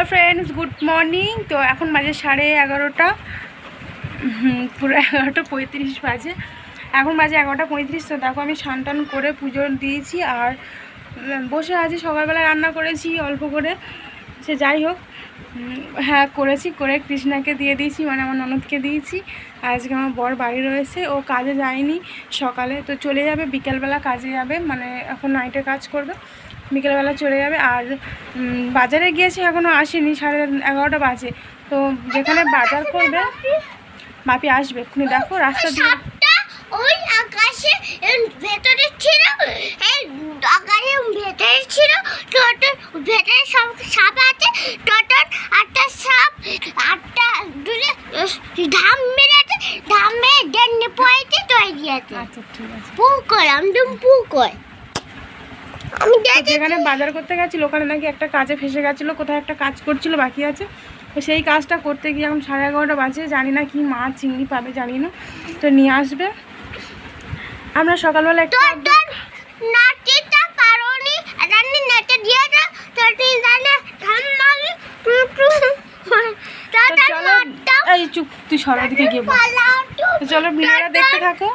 Friends good morning. तो এখন বাজে 11:30 পুরো 11:35 বাজে। এখন বাজে 11:35। তো দেখো আমি স্নান করে পুজো দিয়েছি আর বসে আছি। সকালবেলা রান্না করেছি অল্প করে, সে যাই হোক, হ্যাঁ করেছি, করে কৃষ্ণাকে দিয়ে দিয়েছি, মানে আমার ননদকে দিয়েছি। আজকে আমার বর বাড়ি রয়েছে, ও কাজে যায়নি সকালে, তো চলে যাবে বিকেলবেলা কাজে যাবে, মানে এখন নাইটে কাজ করবে, বিকেলবেলা চলে যাবে। আর বাজারে গিয়েছি, এখনও আসেনি, 11:30 বাজে। তো যেখানে বাজার করবে বাপি আসবে এক্ষুনি। দেখো রাস্তা দিয়ে ওই আকাশে ভেতরে ছিল, এই আকাশে ভেতরে ছিল, টোটাল ভেতরে সব সাপ আছে, টোটাল 8টা সাপ, 8টা দুলে ধাম মেরেছে, ধাম মেরে ডেন্ডি পড়েছে তৈরি আছে। আচ্ছা ঠিক আছে, পুকুর আমদম পুকুর। আমি যেখানে বাজার করতে গেছিল ওখানে নাকি একটা কাজে ফেসে গেছিলো, কোথায় একটা কাজ করছিল বাকি আছে, তো সেই কাজটা করতে গিয়ে এখন 11:30 বাজে। জানি না কি মাছ চিংড়ি পাবে, জানি না, তো নিয়ে আসবে। আমরা সকালবেলা একটা নাচিটা পারোনি রান্নি নেটে দিয়ে দাও, তোটি জানে ধাম্মালি চলো। এই চুপ, তুই সরার দিকে গিয়ে বল। তো চলো ভিডিওটা দেখতে থাকো,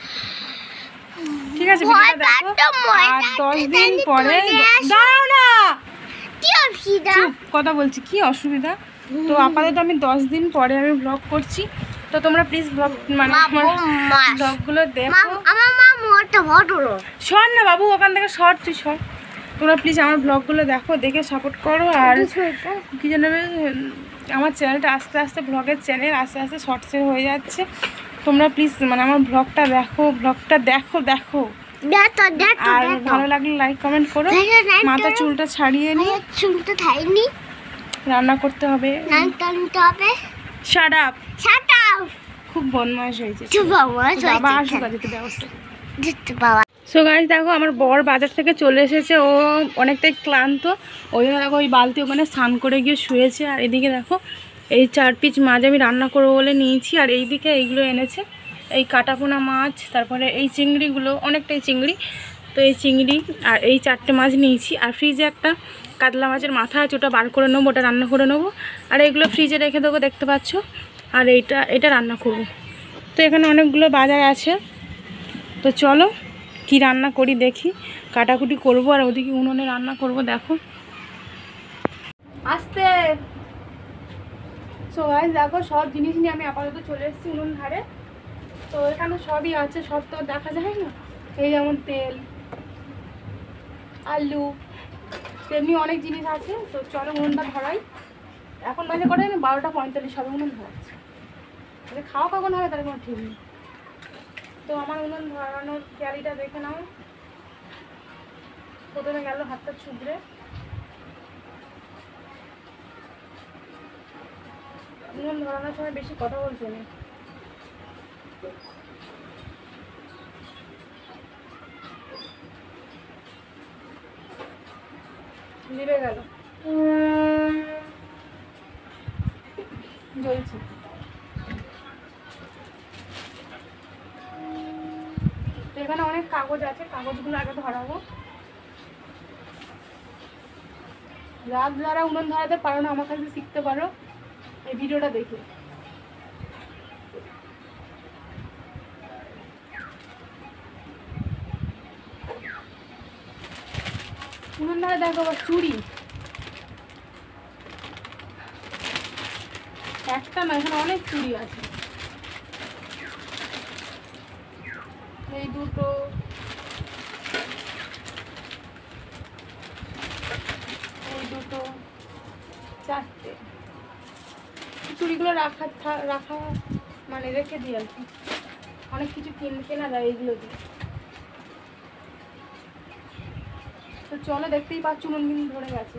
ঠিক আছে? ভিডিওটা দেখো। আর 10 দিন পরে, দাঁড়াও না, কি অসুবিধা? চুপ, কথা বলছি, কি অসুবিধা? তো আপাতত আমি 10 দিন পরে আমি ব্লগ করছি, তো তোমরা প্লিজ ব্লগ মানে ব্লগগুলো দেখো। আমার মা মোটা বড় সর না বাবু, ওখান থেকে সর, তুই সর। তোমরা প্লিজ আমার ব্লগগুলো দেখো, দেখে সাপোর্ট করো। আর কি জানাবে, আমার চ্যানেলটা আস্তে আস্তে, ব্লগের চ্যানেল আস্তে আস্তে শর্টসের হয়ে যাচ্ছে। তোমরা প্লিজ মানে আমার ব্লগটা দেখো, ব্লগটা দেখো দেখো। আর ভালো লাগলে লাইক কমেন্ট করো। মাথা চুলটা ছাড়িয়ে নি, চুলটা থাইনি, রান্না করতে হবে, শাট আপ, খুব বদমাইশ হয়েছে। বাবা আসুক, যেতে ব্যবস্থা। সো গাইস দেখো আমার বর বাজার থেকে চলে এসেছে, ও অনেকটাই ক্লান্ত, ওই জন্য দেখো ওই বালতি ওখানে স্নান করে গিয়ে শুয়েছে। আর এদিকে দেখো এই 4 পিস মাছ আমি রান্না করবো বলে নিয়েছি। আর এইদিকে এইগুলো এনেছে, এই কাটাপোনা মাছ, তারপরে এই চিংড়িগুলো, অনেকটাই চিংড়ি, তো এই চিংড়ি আর এই 4টে মাছ নিয়েছি। আর ফ্রিজে একটা কাতলা মাছের মাথা আছে, ওটা বার করে নেবো, ওটা রান্না করে নেবো। আর এইগুলো ফ্রিজে রেখে দেবো, দেখতে পাচ্ছ। আর এটা রান্না করবো। তো এখানে অনেকগুলো বাজার আছে, তো চলো কি রান্না করি দেখি। কাটাকুটি করব আর ওদিকে উনুনে রান্না করব, দেখো আস্তে। সো গাইস দেখো সব জিনিস নিয়ে আমি আপাতত চলে এসেছি উনুন ধারে। তো এখানে সবই আছে, সব তো দেখা যায় না, এই যেমন তেল, আলু, তেমনি অনেক জিনিস আছে। তো চলো উনুনটা ধরাই। এখন বাজে করে 12:45 হবে, উনুন ধরাচ্ছে। খাওয়া কখন হবে তার কোনো ঠিক নেই। তো আমার উনুন ধরানোর ক্যারিটা দেখে নাও। প্রথমে গেল হাতটা ছুবড়ে, উনুন ধরানোর সময় বেশি কথা বলতে নেই। লিবে গেল, জ্বলছে। এখানে অনেক কাগজ আছে, কাগজগুলো আগে ধরাবো। রাত যারা উনুন ধরাতে পারো না, আমার কাছে শিখতে পারো এই ভিডিওটা দেখে। উনুন ধরে দেখো আবার চুড়ি, একটা না, এখানে অনেক চুড়ি আছে। এই দুটো, এই দুটো, 4টে চুড়িগুলো রাখা মানে রেখে দিই আর কি। অনেক কিছু কেনা যায় এইগুলো দিয়ে। তো চলো, দেখতেই পাচ্ছ উনুন কিন্তু ধরে গেছে।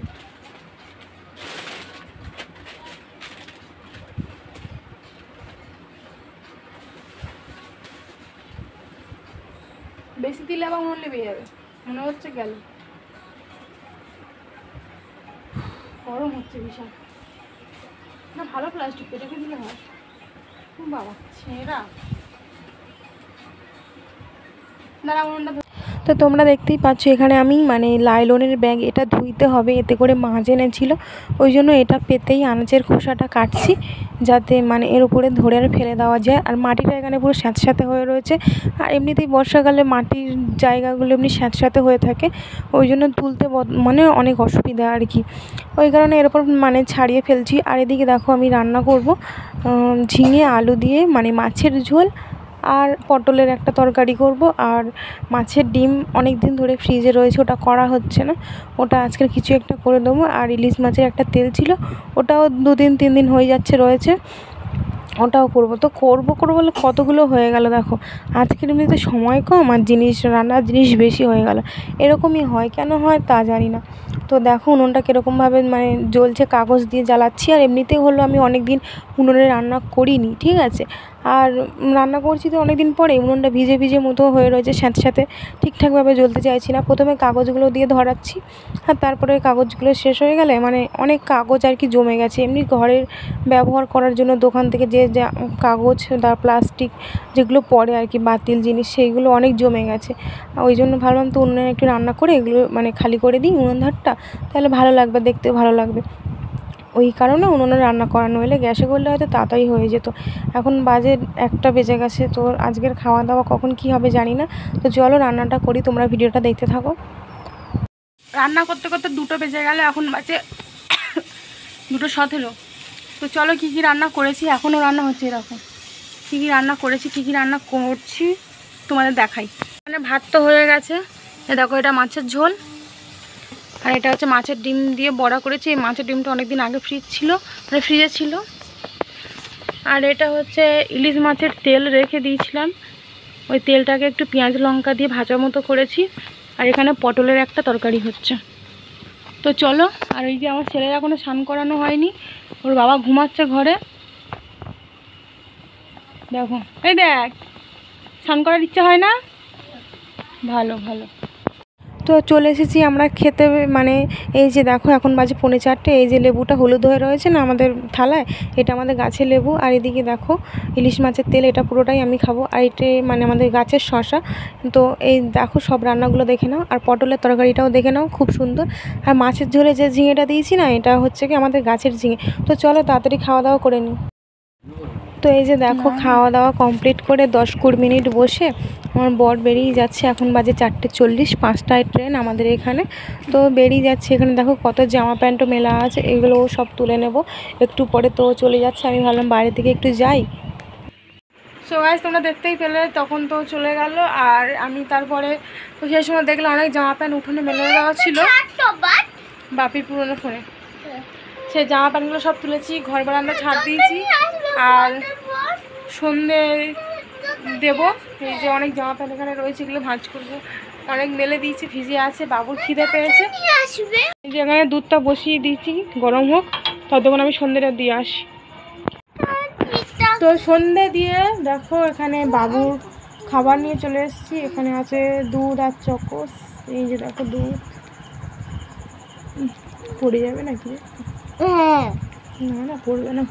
বেশি দিলে আবার উনুন লেবে যাবে, মনে হচ্ছে গেল। গরম হচ্ছে ভীষণ না, ভালো প্লাস্টিক রেখে দিলে হয়। বাবা ছেঁড়া, দাঁড়া উনুনটা। তো তোমরা দেখতেই পাচ্ছ এখানে আমি মানে লাইলনের ব্যাগ, এটা ধুইতে হবে, এতে করে মাছ এনেছিল, ওই জন্য এটা পেতেই আনাজের খোসাটা কাটছি যাতে মানে এর উপরে ধরে আর ফেলে দেওয়া যায়। আর মাটিটা এখানে পুরো স্যাঁতস্যাঁতে হয়ে রয়েছে, আর এমনিতেই বর্ষাকালে মাটির জায়গাগুলো এমনি স্যাঁতস্যাঁতে হয়ে থাকে, ওই জন্য তুলতে মানে অনেক অসুবিধা আর কি, ওই কারণে এর উপর মানে ছাড়িয়ে ফেলছি। আর এদিকে দেখো আমি রান্না করব ঝিঙে আলু দিয়ে মানে মাছের ঝোল, আর পটলের একটা তরকারি করব, আর মাছের ডিম অনেক দিন ধরে ফ্রিজে রয়েছে, ওটা করা হচ্ছে না, ওটা আজকের কিছু একটা করে দেবো। আর ইলিশ মাছের একটা তেল ছিল, ওটাও 2-3 দিন হয়ে যাচ্ছে রয়েছে, ওটাও করবো। তো করবো বলে কতগুলো হয়ে গেল দেখো, আজকের এমনিতে সময় কম আর জিনিস রান্নার জিনিস বেশি হয়ে গেল, এরকমই হয়, কেন হয় তা জানি না। তো দেখো উনুনটা কীরকমভাবে মানে জ্বলছে, কাগজ দিয়ে জ্বালাচ্ছি। আর এমনিতেই হলো আমি অনেক দিন উনুনে রান্না করিনি, ঠিক আছে, আর রান্না করছি তো অনেক দিন পরে, উনুনটা ভিজে ভিজে মতো হয়ে রয়েছে, স্যাঁতস্যাঁতে ঠিকঠাকভাবে জ্বলতে চাইছি না। প্রথমে কাগজগুলো দিয়ে ধরাচ্ছি, আর তারপরে কাগজগুলো শেষ হয়ে গেলে মানে অনেক কাগজ আর কি জমে গেছে, এমনি ঘরের ব্যবহার করার জন্য দোকান থেকে যে যা কাগজ বা প্লাস্টিক যেগুলো পড়ে আর কি, বাতিল জিনিস, সেইগুলো অনেক জমে গেছে, ওই জন্য ভাবলাম তো উনুনে একটু রান্না করে এগুলো মানে খালি করে দিই উনুন ধারটা, তাহলে ভালো লাগবে, দেখতেও ভালো লাগবে, ওই কারণে উনুনে রান্না করা, নইলে গ্যাসে করলে হয়তো তাড়াতাড়ি হয়ে যেত। এখন বাজে 1টা বেজে গেছে, তো আজকের খাওয়া দাওয়া কখন কি হবে জানি না, তো চলো রান্নাটা করি, তোমরা ভিডিওটা দেখতে থাকো। রান্না করতে করতে 2টো বেজে গেল, এখন বাজে 2:17। তো চলো কী কী রান্না করেছি, এখনও রান্না হচ্ছে, এরকম কী কী রান্না করেছি, কী কী রান্না করছি তোমাদের দেখাই। মানে ভাত তো হয়ে গেছে, এ দেখো এটা মাছের ঝোল, আর এটা হচ্ছে মাছের ডিম দিয়ে বড়া করেছি, এই মাছের ডিমটা অনেক দিন আগে ফ্রিজে ছিল। আর এটা হচ্ছে ইলিশ মাছের তেল রেখে দিয়েছিলাম, ওই তেলটাকে একটু পেঁয়াজ লঙ্কা দিয়ে ভাজা মতো করেছি। আর এখানে পটলের একটা তরকারি হচ্ছে। তো চলো, আর এই যে আমার ছেলের এখনো স্নান করানো হয়নি, ওর বাবা ঘুমাচ্ছে ঘরে, দেখো এই দেখ, স্নান করার ইচ্ছা হয় না, ভালো ভালো। তো চলে এসেছি আমরা খেতে, মানে এই যে দেখো এখন বাজে 3:45, এই যে লেবুটা হলুদ হয়ে রয়েছে না আমাদের থালায়, এটা আমাদের গাছের লেবু। আর এদিকে দেখো ইলিশ মাছের তেল, এটা পুরোটাই আমি খাবো, আর এটা মানে আমাদের গাছের শসা। তো এই দেখো সব রান্নাগুলো দেখে নাও, আর পটলের তরকারিটাও দেখে নাও, খুব সুন্দর। আর মাছের ঝোলে যে ঝিঙেটা দিয়েছি না, এটা হচ্ছে কি আমাদের গাছের ঝিঙে। তো চলো তাড়াতাড়ি খাওয়া দাওয়া করে নিই। তো এই যে দেখো খাওয়া দাওয়া কমপ্লিট করে 10-20 মিনিট বসে আমার বর বেরিয়ে যাচ্ছে, এখন বাজে 4:40, 5টায় ট্রেন আমাদের এখানে, তো বেরিয়ে যাচ্ছে। এখানে দেখো কত জামা প্যান্টও মেলা আছে, এগুলো সব তুলে নেব একটু পরে, তো চলে যাচ্ছে, আমি ভাবলাম বাইরে থেকে একটু যাই। সো গাইস তোমরা দেখতেই পেলে, তখন তো চলে গেল, আর আমি তারপরে তো সেই সময় দেখলাম অনেক জামা প্যান্ট উঠোনে মেলে দেওয়া ছিল বাপির পুরোনো ফোনে, সেই জামা প্যান্টগুলো সব তুলেছি, ঘর বারান্দা ছাড় দিয়েছি, আর সন্ধে দেব। এই যে অনেক জামা প্যান্ট এখানে রয়েছে, এগুলো ভাঁজ করবো, অনেক মেলে দিয়েছি, ভিজে আছে, বাবুর খিদে পেয়েছে, এই যে এখানে দুধটা বসিয়ে দিয়েছি গরম হোক, ততক্ষণ আমি সন্ধ্যেটা দিয়ে আসি। তো সন্ধ্যে দিয়ে দেখো এখানে বাবুর খাবার নিয়ে চলে এসেছি, এখানে আছে দুধ আর চকোস, এই যে দেখো দুধ, পড়ে যাবে নাকি, না না পড়বে না,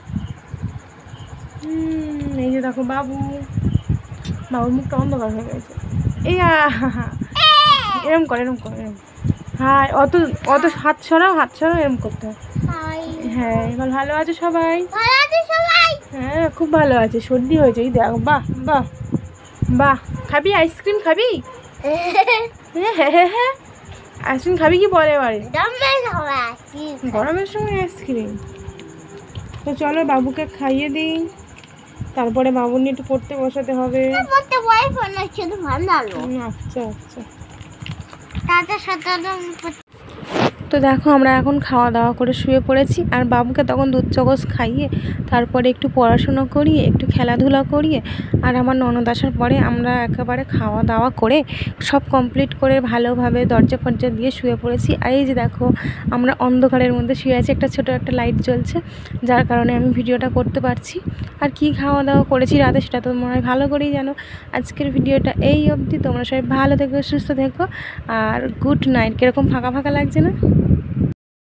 এই যে দেখো বাবুর মুখটা অন্ধকার হয়ে গেছে, এই এরম করে হ্যাঁ, অত হাত সরাও এরম করতে হয়। হ্যাঁ এবার ভালো আছে সবাই, হ্যাঁ খুব ভালো আছে, সর্দি হয়েছে, এই দেখো, বাহ বাহ বাহ, খাবি আইসক্রিম খাবি, হ্যাঁ আইসক্রিম খাবি কি বলে এবারে, গরমের সময় আইসক্রিম। তো চলো বাবুকে খাইয়ে দিই, তারপরে বাবুর নিয়ে একটু পড়তে বসাতে হবে। আচ্ছা তো দেখো আমরা এখন খাওয়া দাওয়া করে শুয়ে পড়েছি, আর বাবুকে তখন দুধ চকোস খাইয়ে তারপরে একটু পড়াশুনো করিয়ে একটু খেলাধুলা করিয়ে, আর আমার ননদ আসার পরে আমরা একেবারে খাওয়া দাওয়া করে সব কমপ্লিট করে ভালোভাবে দরজা ফরজা দিয়ে শুয়ে পড়েছি। আর এই যে দেখো আমরা অন্ধকারের মধ্যে শুয়ে আছি, একটা ছোটো একটা লাইট জ্বলছে, যার কারণে আমি ভিডিওটা করতে পারছি। আর কি খাওয়া দাওয়া করেছি রাতে সেটা তো মনে হয় ভালো করেই জানো। আজকের ভিডিওটা এই অবধি, তোমরা সবাই ভালো থেকো, সুস্থ থেকো, আর গুড নাইট। কীরকম ফাঁকা ফাঁকা লাগছে না?